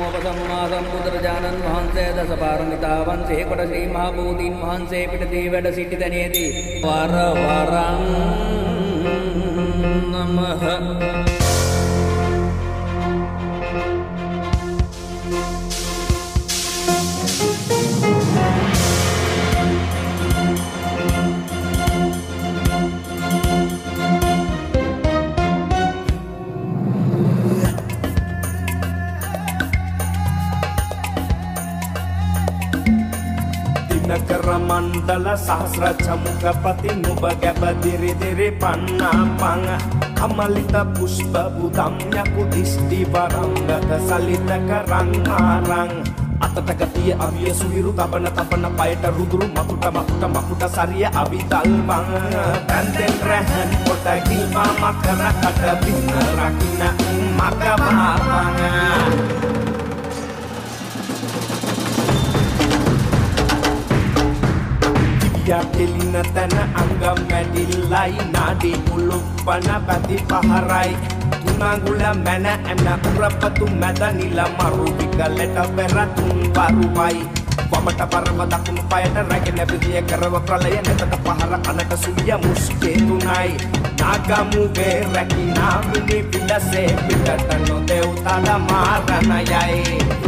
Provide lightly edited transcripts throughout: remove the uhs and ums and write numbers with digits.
සම්මා සම්බුදුරජාණන් වහන්සේ දසපාරමිතාවන් සේකොට ශ්‍රී මහ බෝධීන් වහන්සේ පිටදී වැඩ සිටි තැනේදී වර වරං නමః නකර මණ්ඩල සහස්‍ර චමුකපති නුඹ ගැබ දිරි දිරි පන්නාපං අමලිත පුෂ්ප බුදම් යකු දිෂ්ටි වරංගත සලිත කරං ආරං අතට ගතිය අවිය සුවිරු තපන තපන පයට රුදුරු මකුට සරිය අවිතල් වං බන්දෙන් රහන් කොට කිල්වා මකර කට බින්න රකින්න මක බාපං යටිලින තන අංගම් මැඩිල්ලයි නාඩි උලුප්පන පැති පහරයි තුනඟුල මැන ඇන උරපතු මැද නිල මරු විකලට පෙරතුන් වරුවයි වමට පරව දකුණු පයට රැගෙන විදිය කරව ප්‍රලය නැතට පහර කනට සුවිය මුස්කේ තුනයි නාගමු වේ රැකිනා මිනි පිලසේ පිටට නොදෙව් තල මාරණයයි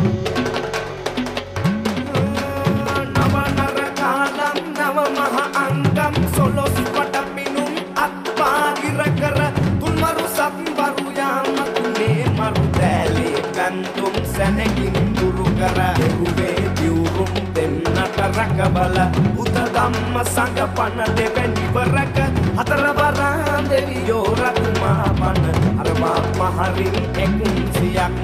රකබල උත ධම්ම සංග පන දෙවැනි වරක හතර වරන් දෙවියෝ රතුමා පන අර මා මහරින් 100ක්